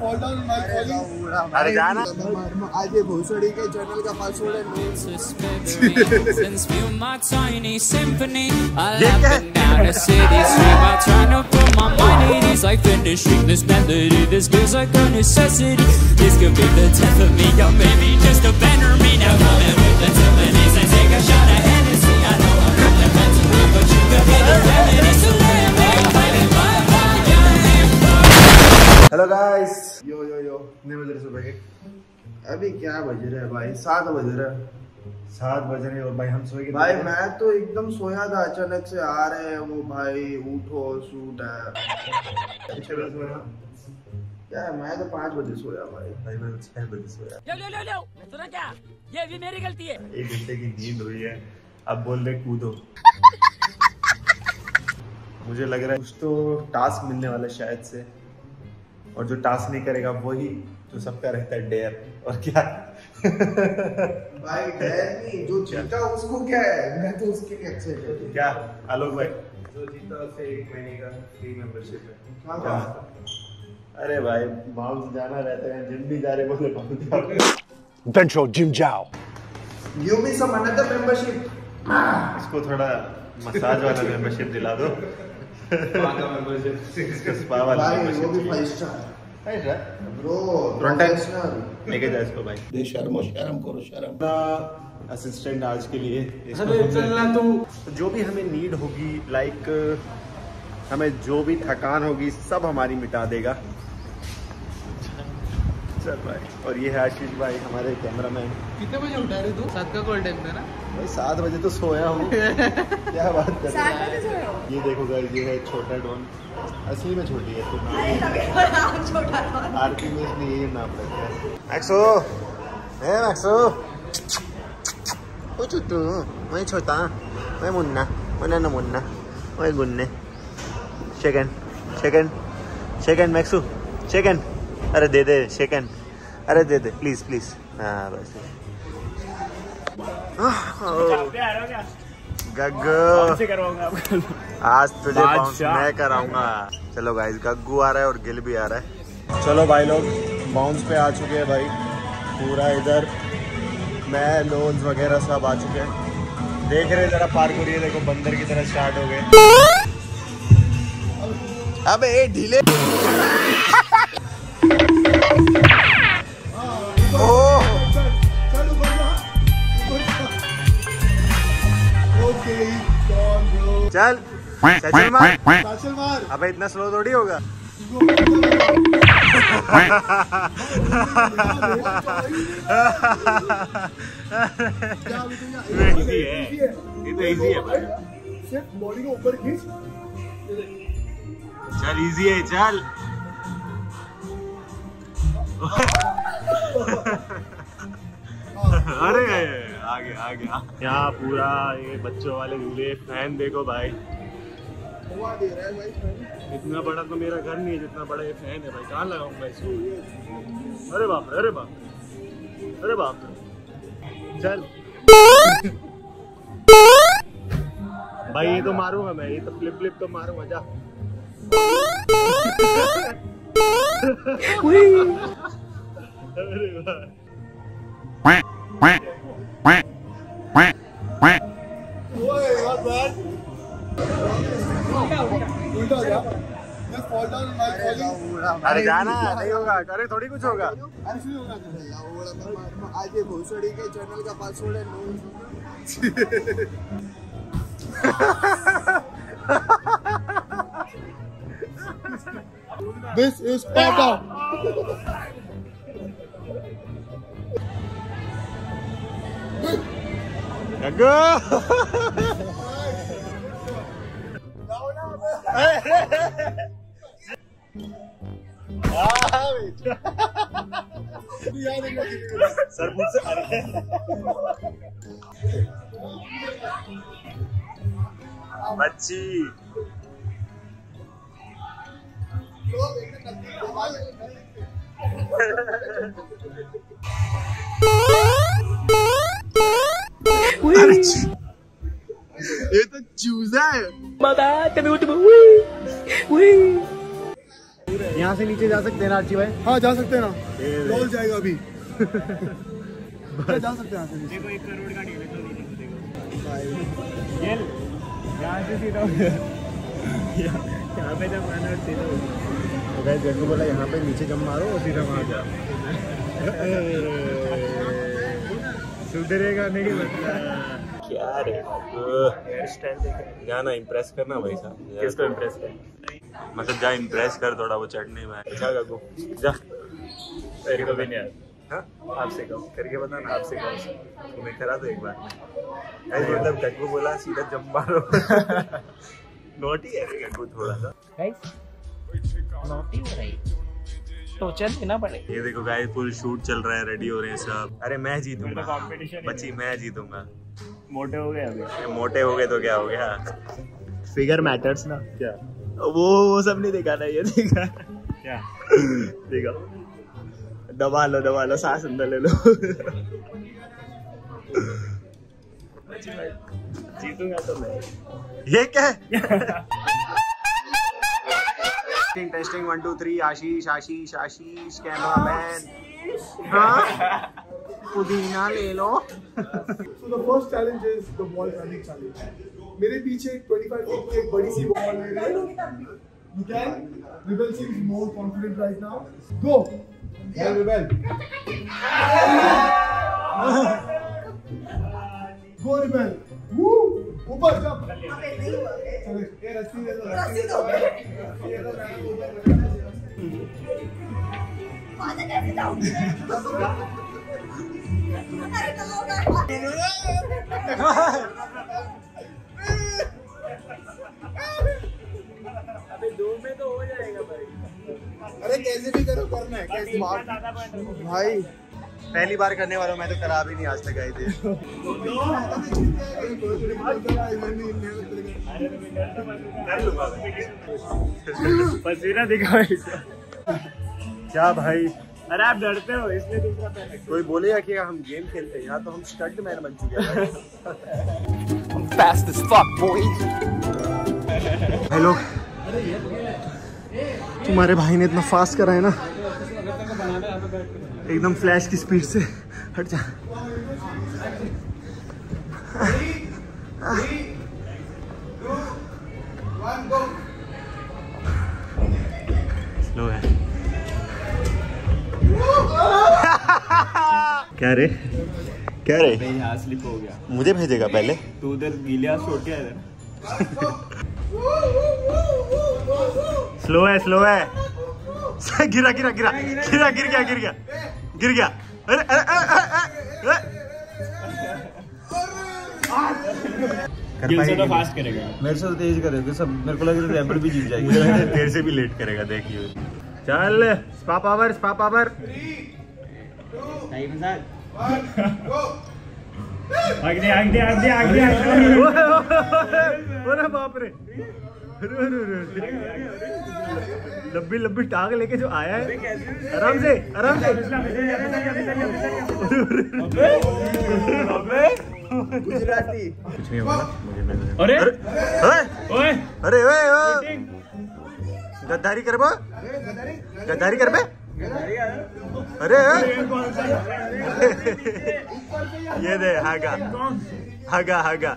अरे जाना आज ये भोसड़ी के चैनल का पासवर्ड है। हेलो गाइस, यो यो यो कितने बज रहे सुबह के? अभी क्या बज रहे हैं भाई? 7 बज रहे हैं। 7 बज रहे और भाई हम सोए भाई मैं तो एकदम सोया था, अचानक से आ रहे हैं वो भाई उठो शूट है। क्या है, मैं तो 5 बजे सोया भाई मैं 6 बजे सोया। लो सुना क्या? ये भी मेरी गलती है। 1 घंटे की नींद हुई है, अब बोल रहे कूदो। मुझे लग रहा है कुछ तो टास्क मिलने वाला है शायद से, और जो टास्क नहीं करेगा वही जो सबका रहता है डेयर। और क्या भाई डेयर नहीं, जो जीता उसको क्या है, मैं तो उसके लिए एक्साइटेड हूं। क्या आलोक भाई? जो जीता उसे 1 महीने का फ्री मेंबरशिप है। क्या? अरे भाई बाउंस जाना रहता है, जिम भी जा रहे बोले बाउंस Dentro जिम जाओ। Give me some another membership. इसको थोड़ा मसाज वाला मेंबरशिप दिला दो। स्पा का मेंबरशिप, इसका स्पा वाला भाई वो मेंबरशिप भी 5 स्टार चाहिए। Bro, Front end। प्रोफेशनल। लेके जा इसको भाई। शर्म करो शर्म। असिस्टेंट आज के लिए अरे चलना तू। जो भी हमें नीड होगी, लाइक हमें जो भी थकान होगी सब हमारी मिटा देगा। चल भाई। और ये है आशीष भाई हमारे कैमरामैन। कितने बजे उठा रहे तू? 7 का कॉल टाइम था ना भाई 7 बजे तो सोया हूँ। क्या बात कर रहे हैं? ये देखो गाइस, ये है छोटा डॉन। असली में छोटी है तो आरती में इसलिए ये नाम रखा है। मैक्सो, है मैक्सो। ओ छोटू, मैं छोटा, मैं मुन्ना, मुन्ना ना मुन्ना, मैं गुन्ने। Second मैक्सू, second. अरे दे दे सेकंड, अरे दे दे प्लीज प्लीज। हाँ बस। गग्गू आज तुझे बाउंस मैं कराऊंगा। चलो गाइस, गग्गू आ रहा है और गिल भी आ रहा है। चलो भाई लोग बाउंस पे आ चुके हैं भाई, पूरा इधर मैं लोन्स वगैरह सब आ चुके हैं। देख रहे जरा पार्क हो रही है, देखो बंदर की तरह स्टार्ट हो गए। अबे ढीले। चल मार। अबे इतना स्लो थोड़ी होगा। इजी है, ये तो इजी है भाई। सिर्फ बॉडी को ऊपर खींच। चल इजी है, चल। अरे आगे आगे यहाँ पूरा ये बच्चों वाले झूले, फैन देखो भाई। इतना बड़ा तो मेरा घर नहीं है जितना बड़ा ये फैन है भाई। कहाँ लगाऊंगा इसको? अरे बाप रे, अरे बाप रे, अरे बाप रे। चल भाई ये तो मारूंगा मैं, ये तो फ्लिप तो मारूंगा। जा अरे अरे जाना नहीं होगा, अरे थोड़ी कुछ होगा। आज ये भोसड़ी के चैनल का पासवर्ड है। This is Sparta. Gaggu sir मुझसे बच्ची ये तो चूजा है। यहाँ से नीचे जा सकते हैं ना आर्ची भाई? हाँ जा सकते हैं ना, रोल जाएगा अभी। जा सकते हैं। देखो 1 करोड़ का डील है तो नहीं देखो ये यहाँ से सीधा यहाँ पे जब मारना सीधा तो गाइस गग्गू बोला यहाँ पे नीचे जम मारो और सीधा वहाँ जाओ। सुधरेगा नहीं मतलब क्या रे हेयर स्टाइल देखा जाना इम्प्रेस करना भाई साहब। किसको इम्प्रेस कर मतलब जा इम्प्रेस कर थोड़ा वो चटनी में जा गग्गू जा तेरे को भी नहीं आता। हाँ आपसे कहो करके बता ना आपसे कहो तुम्हें करा दो एक बार ऐसे मतलब गग्गू बोला सीधा जम मारो। नोटी है गग्गू थोड़ा सा नोटी हो रही तो चल देना पड़ेगा। ये देखो गाइस फुल शूट चल रहा है रेडी हो रहे हैं सब। अरे मैं जीतूंगा बच्ची मैं जीतूंगा। मोटे हो गए अभी मोटे हो गए तो क्या हो गया फिगर मैटर्स ना क्या वो सब नहीं देखा ना ये देखा क्या देखा दबा लो सांस अंदर ले लो। जीतूंगा तो मैं ये क्या है। टेस्टिंग 1 2 3 आशीष कैमरामैन हाँ पुदीना ले लो। So the first challenge is the wall running challenge. मेरे पीछे 25 फीट की एक बड़ी सी बॉल है। You can. Rebel seems more confident right now. Go. Yeah, Rebel. Go Rebel. Woo. ऊपर जंप। चले ये रस्सी दे दो रस्सी दो। फादर कैसे जाऊंगी? अबे 2 में तो हो जाएगा भाई। अरे कैसे भी करो करना है कैसे भाई पहली बार करने वाला मैं तो करा भी नहीं आज तक गए थे। पसीना दिखा क्या भाई। अरे आप डरते हो इसलिए दूसरा पहले कोई बोलेगा कि हम गेम खेलते हैं यहाँ तो हम स्टंट मैन बन चुके हैं। Fast as fuck, boys. Hello तुम्हारे भाई ने इतना फास्ट करा है ना एकदम फ्लैश की स्पीड से। हट जा स्लो है क्या रे यहाँ स्लिप हो गया। मुझे भेजेगा पहले तू उधर गीलिया छोड़ के इधर स्लो है गिर गया अरे से तो फास्ट करेगा मेरे से तो तेज करेगा सब। मेरे को लग रहा है एम्बर भी जीत जाएगी। देर से भी लेट करेगा देखिए। चल स्पा पावर आगे अरे बाप रे लंबी टांग लेके जो आया है आराम से गुजराती कुछ नहीं होगा मुझे। अरे अरे गद्दारी कर बे अरे ये दे हागा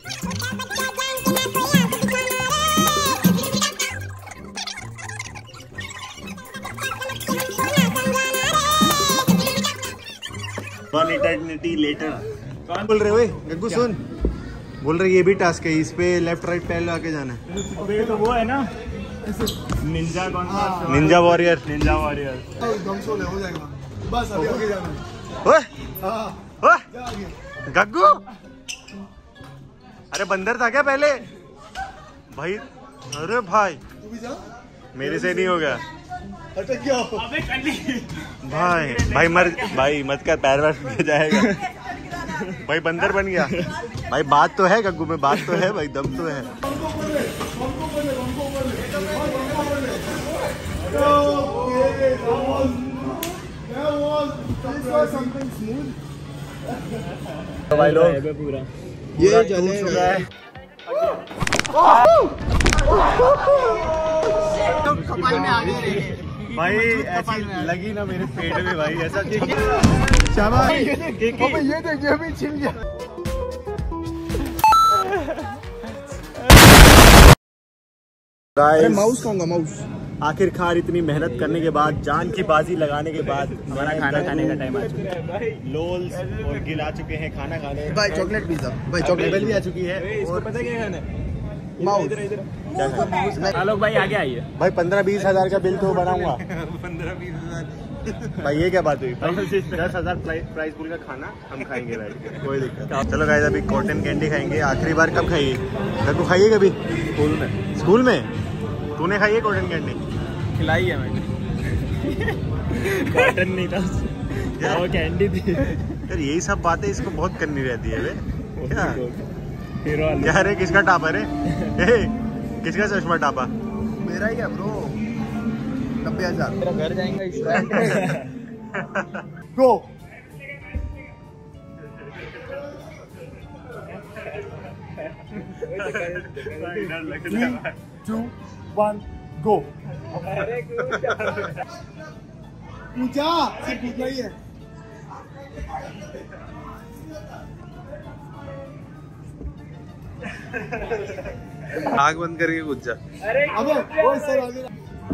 इटर्निटी लेटर कौन बोल रहे हो गग्गू सुन बोल रहे ये भी टास्क है इस पे लेफ्ट राइट पैर लगा के जाना है। अबे तो वो है ना निंजा कौन सा निंजा वॉरियर गमसोले हो जाएगा बस अभी आगे जाना है। ओए गग्गू अरे बंदर था क्या पहले भाई। अरे भाई तू भी जा मेरे से नहीं होगा अटक गया भाई मत कर पैर वैर फट जाएगा भाई बंदर बन गया भाई। बात तो है गग्गू में बात तो है भाई दम तो है। भाई लोग ये चलेगा कपाल में आ गए। भाई ऐसी लगी ना मेरे पेट में भाई, ऐसा शाबाश। ये देख ये भी छिल गया। माउस खाऊंगा माउस। आखिरकार इतनी मेहनत करने के बाद, जान की बाजी लगाने के बाद हमारा खाना खाने का टाइम आ चुका है। लोल्स और गिल आ चुके हैं खाना खाने। भाई चॉकलेट पिज्जा, भाई चॉकलेट भी आ चुकी है। और पता क्या खाना है? माउस। आलोक भाई आगे आइए। भाई 15-20 हजार का बिल तो बनाऊंगा। 15-20 हजार। भाई ये क्या बात हुई? 10,000 प्राइस पूल का खाना हम खाएंगे बैठ के, कोई दिक्कत। चलो गाइस अभी कॉटन कैंडी खाएंगे। आखिरी बार कब खाइए? कब खाइए? कभी स्कूल में। स्कूल में तूने खाई है कॉटन कैंडी? खिलाई है मैंने। कॉटन नहीं था वो कैंडी थी यार। यही सब बातें इसको बहुत करनी रहती है वे। क्या रे किसका टापा रे? किसका चश्मा टापा? मेरा ही है ब्रो। 90,000। मेरा घर जाएंगे गो। Three, 2, 1, go. पूजा सिर्फ पूछना ही है। आग बंद करके कूद जा। अबे वो सर आगे।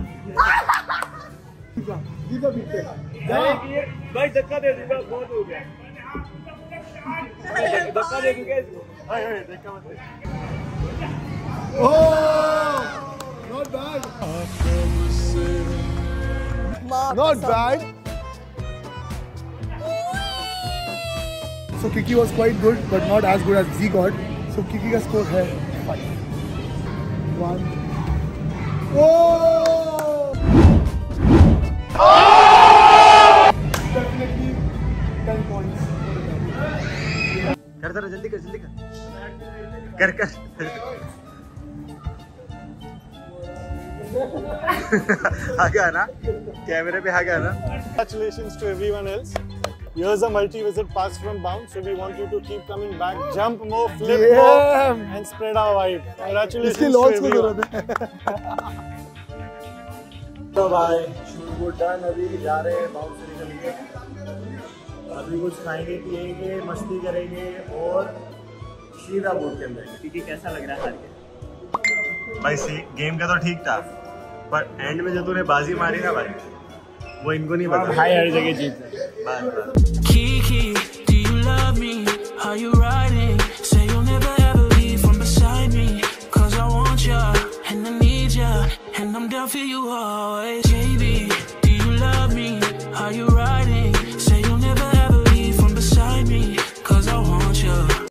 दीदा पीछे। भाई धक्का दे दूंगा, बहुत हो गया। धक्का दे दूंगा इसको। धक्का मत दे। Oh, not bad. Not bad. So Kiki was quite good, but not as good as Z got. So Kiki का score है 5. 1. Oh! Definitely 10 points. कर जरा जल्दी कर कर कर आ गया ना कैमरे पे, आ गया ना। Congratulations to everyone else. Here's a multi-visit pass from Bounce, so we want you to keep coming back, jump more, flip more, and spread our vibe. Congratulations to everyone. तो भाई शूट वूट डन, अभी जा रहे हैं bounce से निकल के। अभी कुछ खाएंगे पिएंगे, मस्ती करेंगे और सीधा बोर्ड के अंदर। क्योंकि कैसा लग रहा है हार के? भाई गेम का तो ठीक था, पर एंड में जो तूने बाजी मारी ना भाई, वो इनको नहीं पता। भाई हर जगह जीत है। Kiki, do you love me? Are you riding? Say you'll never ever leave from beside me. 'Cause I want ya, and I need ya, and I'm down for you always. Baby, do you love me? Are you riding?